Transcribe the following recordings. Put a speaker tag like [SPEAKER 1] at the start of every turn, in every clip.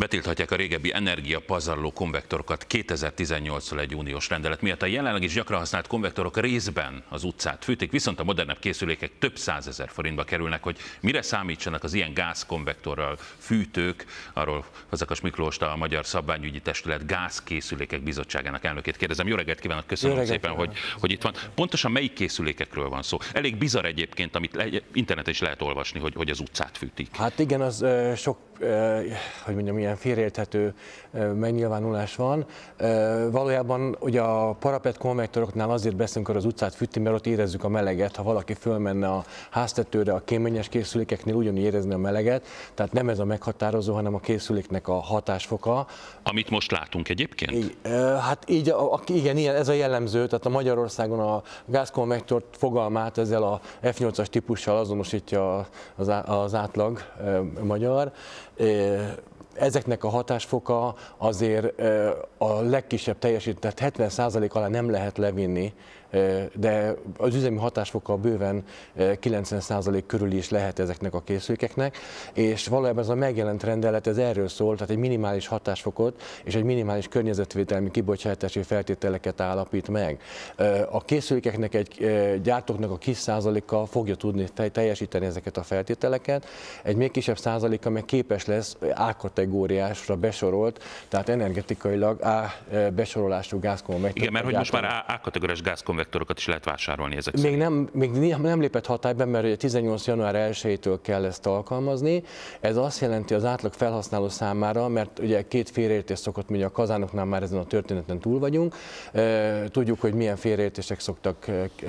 [SPEAKER 1] Betilthatják a régebbi energiapazarló konvektorokat 2018-tól egy uniós rendelet miatt. A jelenleg is gyakran használt konvektorok részben az utcát fűtik, viszont a modernebb készülékek több százezer forintba kerülnek. Hogy mire számítsanak az ilyen gázkonvektorral fűtők, arról Fazekas Miklóst, a Magyar Szabványügyi Testület Gázkészülékek Bizottságának elnökét kérdezem. Jó reggelt kívánok, köszönöm szépen, hogy itt van. Pontosan melyik készülékekről van szó? Elég bizarr egyébként, amit interneten is lehet olvasni, hogy az utcát fűtik.
[SPEAKER 2] Hát igen, az sok, hogy mondjam, ilyen félreérthető megnyilvánulás van. Valójában ugye a parapet konvektoroknál azért beszélünk, hogy az utcát fűti, mert ott érezzük a meleget. Ha valaki fölmenne a háztetőre, a kéményes készülékeknél ugyanúgy érezni a meleget, tehát nem ez a meghatározó, hanem a készüléknek a hatásfoka.
[SPEAKER 1] Amit most látunk egyébként?
[SPEAKER 2] Hát így, igen, ez a jellemző, tehát a Magyarországon a gázkonvektort fogalmát ezzel a F8-as típussal azonosítja az átlag magyar. Ezeknek a hatásfoka azért a legkisebb teljesítmény, tehát 70% alá nem lehet levinni, de az üzemi hatásfoka bőven 90% körül is lehet ezeknek a készülékeknek, és valójában ez a megjelent rendelet ez erről szól, tehát egy minimális hatásfokot és egy minimális környezetvédelmi kibocsátási feltételeket állapít meg. A készülékeknek gyártóknak a kis százaléka fogja tudni teljesíteni ezeket a feltételeket, egy még kisebb százaléka meg képes lesz A-kategóriásra besorolt, tehát energetikailag A besorolású gázkonvektort.
[SPEAKER 1] Igen, mert hogy most már A-kategóriás gázkonvektorokat is lehet vásárolni ezek szerint.
[SPEAKER 2] Még nem lépett hatályban, mert ugye 18. január 1-től kell ezt alkalmazni. Ez azt jelenti az átlag felhasználó számára, mert ugye két félreértés szokott, ugye a kazánoknál már ezen a történeten túl vagyunk. Tudjuk, hogy milyen félreértések szoktak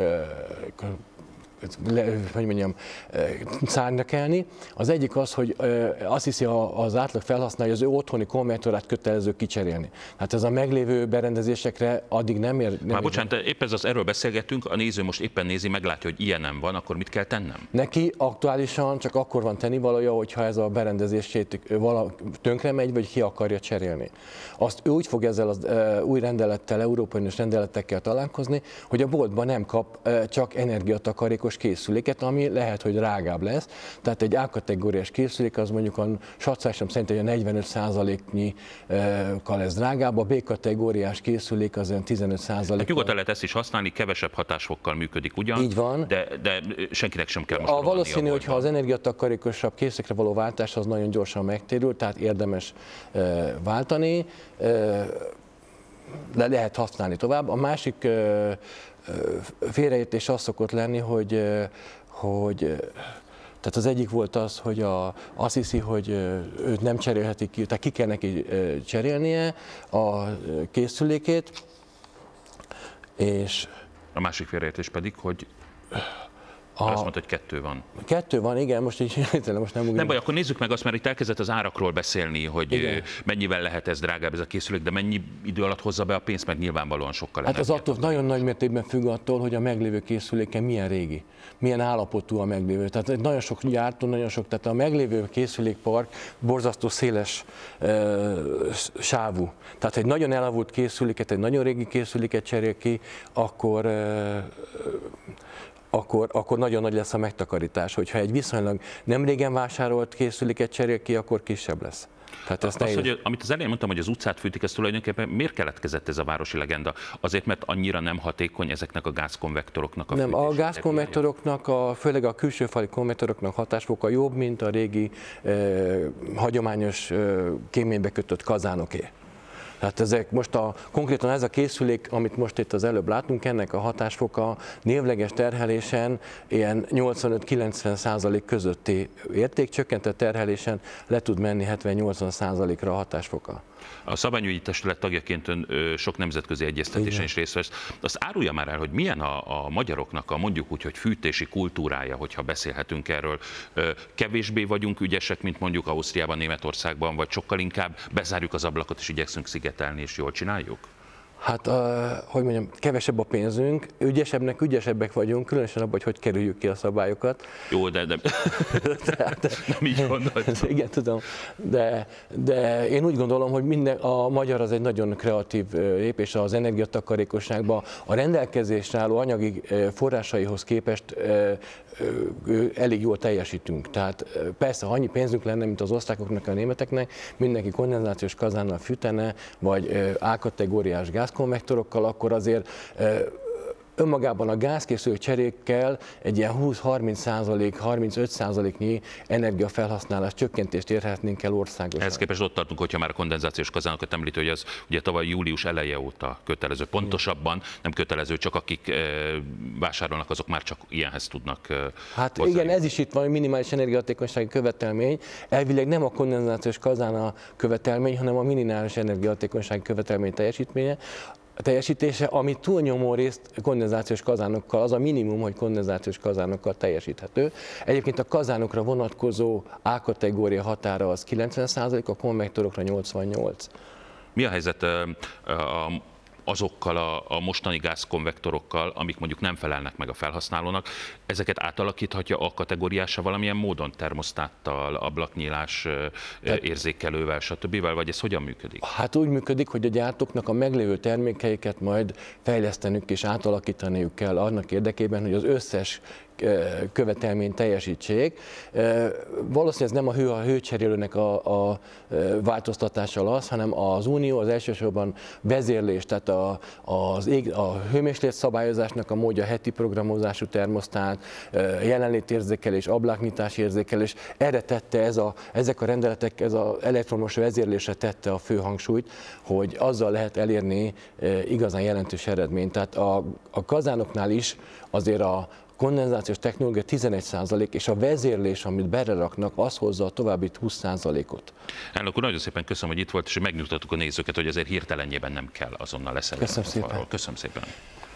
[SPEAKER 2] hogy mondjam, szárnyalni. Az egyik az, hogy azt hiszi az átlag felhasználó, hogy az ő otthoni konvektorát kötelező kicserélni. Hát ez a meglévő berendezésekre addig nem ér.
[SPEAKER 1] Bocsánat, épp erről beszélgetünk, a néző most éppen nézi, meglátja, hogy ilyen nem van, akkor mit kell tennem?
[SPEAKER 2] Neki aktuálisan csak akkor van tennivalója, hogyha ez a berendezését tönkre megy, vagy ki akarja cserélni. Azt ő úgy fog ezzel az új rendelettel, európai uniós rendeletekkel találkozni, hogy a boltban nem kap csak energiatakarékos készüléket, ami lehet, hogy drágább lesz. Tehát egy A-kategóriás készülék az mondjuk a satszásom szerint egy 45%-nyikkal lesz drágább, a B-kategóriás készülék az olyan 15%-kal.
[SPEAKER 1] Hát nyugodtan lehet ezt is használni, kevesebb hatásfokkal működik ugyan,
[SPEAKER 2] így van.
[SPEAKER 1] De senkinek sem kell most
[SPEAKER 2] valószínű, hogy ha az energiatakarékosabb készülékre való váltás, az nagyon gyorsan megtérül, tehát érdemes váltani, de lehet használni tovább. A másik félreértés az szokott lenni, hogy tehát az egyik volt az, hogy azt hiszi, hogy őt nem cserélhetik ki, tehát ki kell neki cserélnie a készülékét, és
[SPEAKER 1] a másik félreértés pedig, hogy azt mondta, hogy 2 van.
[SPEAKER 2] 2 van, igen, most így most nem.
[SPEAKER 1] Nem baj, akkor nézzük meg azt, mert itt elkezdett az árakról beszélni, hogy igen, mennyivel lehet ez drágább ez a készülék, de mennyi idő alatt hozza be a pénzt, meg nyilvánvalóan sokkal.
[SPEAKER 2] Hát az attól nagyon nagy mértékben függ attól, hogy a meglévő készüléke milyen régi, milyen állapotú a meglévő. Tehát nagyon sok gyártó, tehát a meglévő készülékpark borzasztó széles sávú. Tehát egy nagyon elavult készüléket, egy nagyon régi készüléket cserél ki, akkor nagyon nagy lesz a megtakarítás. Hogyha egy viszonylag nem régen vásárolt készüléket cserél ki, akkor kisebb lesz. Tehát
[SPEAKER 1] amit az elején mondtam, hogy az utcát fűtik, ez tulajdonképpen miért keletkezett ez a városi legenda? Azért, mert annyira nem hatékony ezeknek a gázkonvektoroknak a fűtése?
[SPEAKER 2] Nem, a gázkonvektoroknak, főleg a külsőfali konvektoroknak hatásfoka jobb, mint a régi hagyományos kéménybe kötött kazánoké. Tehát ezek most konkrétan ez a készülék, amit most itt az előbb látunk, ennek a hatásfoka névleges terhelésen ilyen 85-90% közötti értékcsökkentett terhelésen le tud menni 70-80%-ra a hatásfoka.
[SPEAKER 1] A Szabványügyi Testület tagjaként ön sok nemzetközi egyeztetésen is részt vesz. Azt árulja már el, hogy milyen a magyaroknak a mondjuk úgy, hogy fűtési kultúrája, hogyha beszélhetünk erről. Kevésbé vagyunk ügyesek, mint mondjuk Ausztriában, Németországban, vagy sokkal inkább bezárjuk az ablakot és igyekszünk szigetelni, és jól csináljuk?
[SPEAKER 2] Hát, hogy mondjam, kevesebb a pénzünk, ügyesebbek vagyunk, különösen abban, hogy kerüljük ki a szabályokat.
[SPEAKER 1] Jó, de nem így gondoltam.
[SPEAKER 2] Igen, tudom, de én úgy gondolom, hogy a magyar az egy nagyon kreatív lépés az energiatakarékosságban. A rendelkezésre álló anyagi forrásaihoz képest elég jól teljesítünk. Tehát persze, ha annyi pénzünk lenne, mint az osztrákoknak, a németeknek, mindenki kondenzációs kazánnal fűtene, vagy A-kategóriás gázkonvektorokkal, akkor azért önmagában a gázkészülő cserékkel egy ilyen 20-30%, 35%-nyi energiafelhasználás csökkentést érhetnénk el országosan.
[SPEAKER 1] Ehhez képest ott tartunk, hogyha már a kondenzációs kazánokat említő, hogy az ugye tavaly július eleje óta kötelező. Pontosabban nem kötelező, csak akik vásárolnak, azok már csak ilyenhez tudnak
[SPEAKER 2] Hát
[SPEAKER 1] hozzá.
[SPEAKER 2] igen, ez is itt van, minimális energiahatékonysági követelmény. Elvileg nem a kondenzációs kazán a követelmény, hanem a minimális energiahatékonysági követelmény teljesítése, ami túlnyomó részt kondenzációs kazánokkal, az a minimum, hogy kondenzációs kazánokkal teljesíthető. Egyébként a kazánokra vonatkozó A-kategória határa az 90%, a konvektorokra 88%.
[SPEAKER 1] Mi a helyzet azokkal a mostani gázkonvektorokkal, amik mondjuk nem felelnek meg a felhasználónak, ezeket átalakíthatja A-kategóriásra valamilyen módon, termosztáttal, ablaknyílás érzékelővel, stb., vagy ez hogyan működik?
[SPEAKER 2] Hát úgy működik, hogy a gyártóknak a meglévő termékeiket majd fejlesztenünk és átalakítaniuk kell annak érdekében, hogy az összes követelményt teljesítsék. Valószínűleg ez nem a hőcserélőnek a változtatása az, hanem az Unió az elsősorban vezérlés, tehát a hőmérséklet szabályozásnak a módja, heti programozású termosztát, jelenlétérzékelés, ablaknyitás érzékelés, erre tette ezek a rendeletek, ez az elektromos vezérlésre tette a fő hangsúlyt, hogy azzal lehet elérni igazán jelentős eredményt. Tehát a kazánoknál is azért a kondenzációs technológia 11%, és a vezérlés, amit beleraknak, az hozza a további 20%-ot.
[SPEAKER 1] Elnök úr, nagyon szépen köszönöm, hogy itt volt, és megnyugtattuk a nézőket, hogy azért hirtelenjében nem kell azonnal leszerelni.
[SPEAKER 2] Köszönöm szépen.
[SPEAKER 1] Köszönöm szépen.